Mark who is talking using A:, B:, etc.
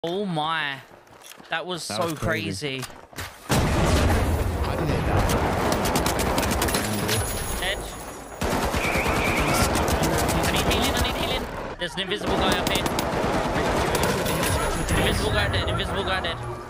A: Oh my. That was so crazy.
B: I didn't hit that.
A: Dead. I need healing, I need healing. There's an invisible guy up here. Invisible guy dead, invisible guy dead.